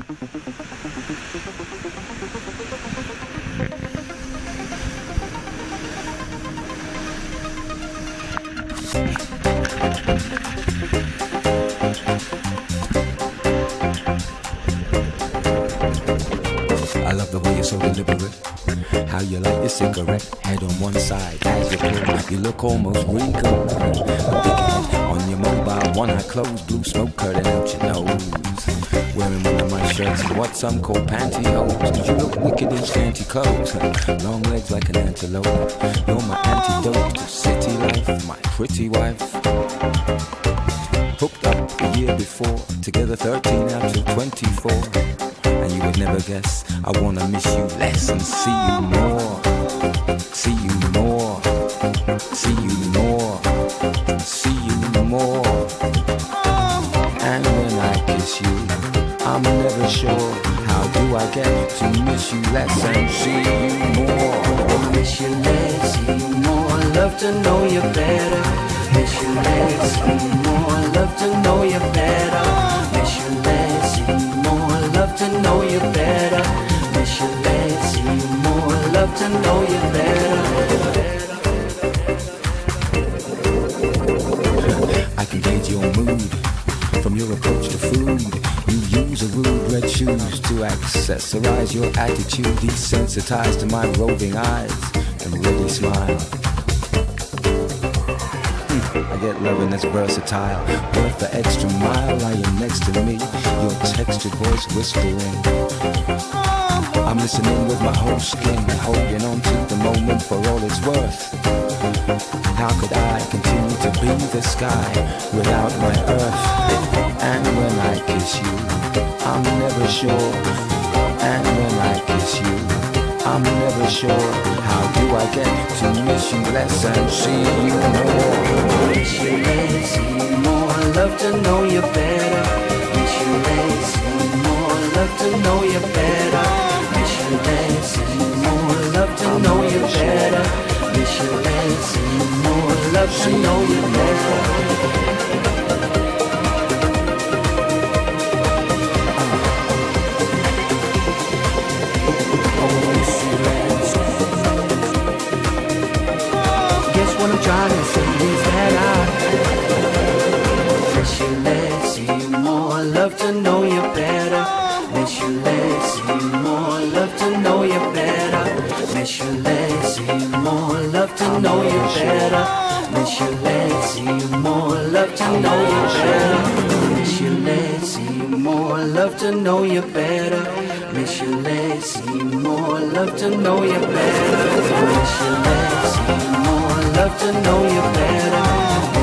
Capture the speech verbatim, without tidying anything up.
I love the way you're so deliberate. How you light your cigarette, head on one side as you pull. You look almost regal. On your mobile, one eye closed, blue smoke curling out your nose. Wearing one of my shirts and what some call pantyhose. Cause you look wicked in scanty clothes. Long legs like an antelope. You're my antidote to city life, my pretty wife. Hooked up a year before, together thirteen out of twenty-four. And you would never guess I wanna miss you less and see you more. See you more. See you more. See you more. And when I kiss you, I'm never sure how do I get to miss you less and see you more. I miss you less, see you more. I love to know you better. Miss you less, see you more. I love to know you better. Miss you less, see you more. I love to know you better. Miss you less, see you more. I love to know you better. I can gauge your mood from your approach to food. You use a rude red shoes to accessorize your attitude. Desensitized to my roving eyes and ready smile. I get loving that's versatile, worth the extra mile. Lying next to me, your textured voice whispering. I'm listening with my whole skin, holding on to the moment for all it's worth. How could I continue to be the sky without my earth? And when I kiss you, I'm never sure. And when I kiss you, I'm never sure. How do I get to miss you less and see you more? Miss you less, see you more. I love to know you better. Miss you less, see you more. I love to know you better. Miss you less, see you more. I love to know you better. Miss you less, see you more. I love to know you better. What I'm trying to say is that I miss you less, see you more. I love to know you better. Miss you less, see you more. I love to know you better. Miss you less, see you more. I love to know you better. Miss you less, see you more. I love to know you better. Miss you less, see you more. I love to know you better. Miss you less, see you more. I love to know you better. Miss you less, see you more. Love to know you better.